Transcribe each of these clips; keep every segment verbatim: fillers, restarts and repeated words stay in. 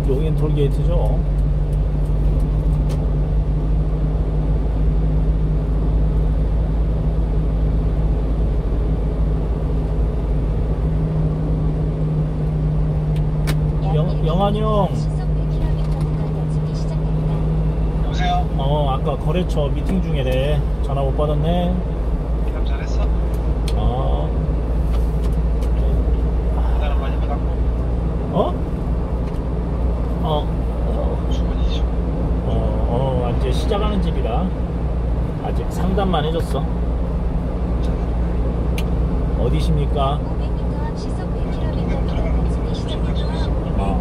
여긴 톨게이트죠. 영, 영환이 형. 여보세요? 어, 아까 거래처 미팅 중이래. 전화 못 받았네. 기담 잘했어? 어. 계단은 많이 받았고 어? 어. 어, 주문이죠. 어, 어, 이제 시작하는 집이라 아직 상담만 해줬어. 어디십니까? 어.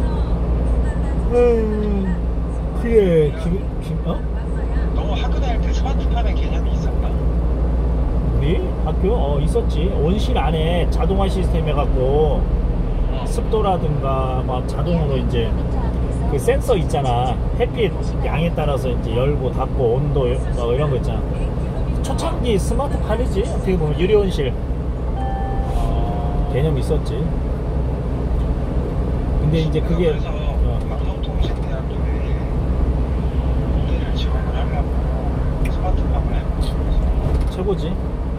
음, 그래, 김, 김, 어? 너 학교 다닐 때 스마트팜의 개념이 있었나? 우리 학교? 어, 있었지. 온실 안에 자동화 시스템 해갖고 어. 습도라든가 막 자동으로 이제 그 센서 있잖아. 햇빛 양에 따라서 이제 열고 닫고 온도 뭐 이런 거 있잖아. 초창기 스마트팜이지. 어떻게 보면 유리온실 어. 개념 있었지. 근데 이제 그게 그래서 어, 방송통신대학교에 공대를 지원을 하려고 스마트팜을 해봤어. 최고지.